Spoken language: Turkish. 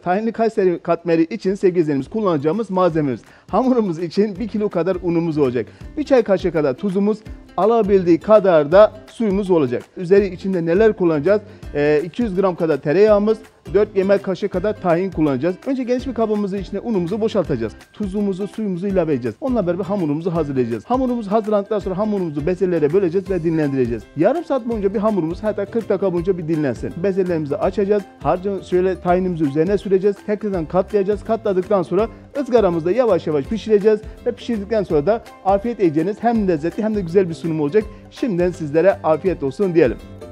Tahinli Kayseri katmeri için sevgili izleyicilerimiz kullanacağımız malzememiz. Hamurumuz için 1 kilo kadar unumuz olacak. 1 çay kaşığı kadar tuzumuz, alabildiği kadar da suyumuz olacak. Üzeri içinde neler kullanacağız? 200 gram kadar tereyağımız, 4 yemek kaşığı kadar tahin kullanacağız. Önce geniş bir kabımızın içine unumuzu boşaltacağız. Tuzumuzu, suyumuzu ilave edeceğiz. Onunla beraber hamurumuzu hazırlayacağız. Hamurumuz hazırlandıktan sonra hamurumuzu bezelere böleceğiz ve dinlendireceğiz. Yarım saat boyunca bir hamurumuz, hatta 40 dakika boyunca bir dinlensin. Bezelerimizi açacağız. Harcı şöyle tahinimizi üzerine süreceğiz. Tekrardan katlayacağız. Katladıktan sonra ızgaramızda yavaş yavaş pişireceğiz ve pişirdikten sonra da afiyet yiyeceğiniz hem lezzetli hem de güzel bir sunum olacak. Şimdiden sizlere afiyet olsun diyelim.